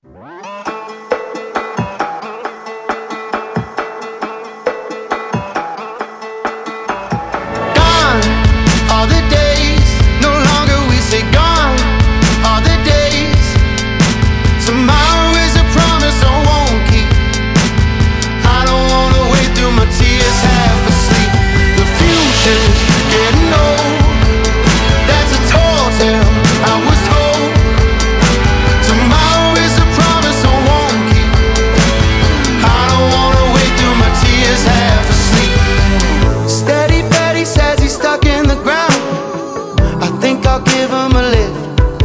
All the days, no longer we say gone. All the days, tomorrow is a promise I won't keep. I don't wanna wait through my tears half asleep. The future's getting old. That's a tall tale I was told. Tomorrow is a promise I won't keep. I don't wanna wait through my tears half asleep. Steady Freddy says he's stuck in the ground. I think I'll give him a lift.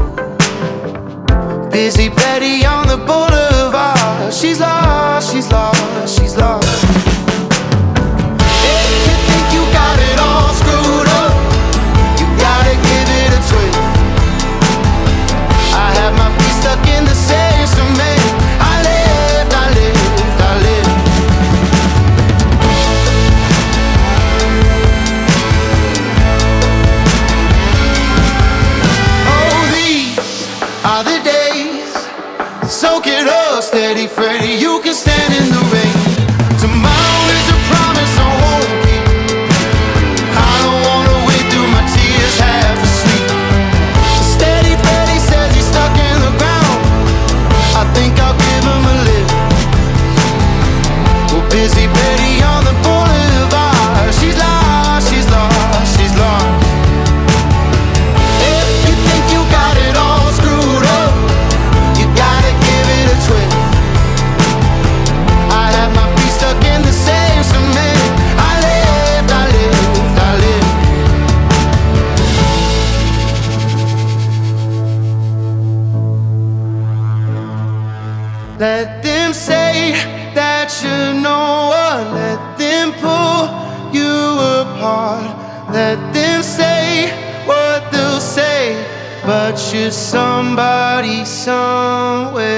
Busy Betty on the boulevard. She's lost, she's lost, she's lost. If you think you got it all screwed up, you gotta give it a twist. I have my feet stuck in the same cement. I lived, I lived, I lived. Oh, these are the days. Soak it up, steady Freddy. You can stand in the rain. Tomorrow is a promise I won't keep. I don't wanna wait through my tears half asleep. Steady Freddy says he's stuck in the ground. I think I'll give him a lift. Well, busy Betty on the boulevard. She's lost, she's lost, she's lost. If you think you got it all screwed up, you gotta give it a twist. I have my feet stuck in the same cement. I lived, I lived, I lived. Let them say that you're no one. Let them pull you apart. Let them say what they'll say, but you're somebody somewhere.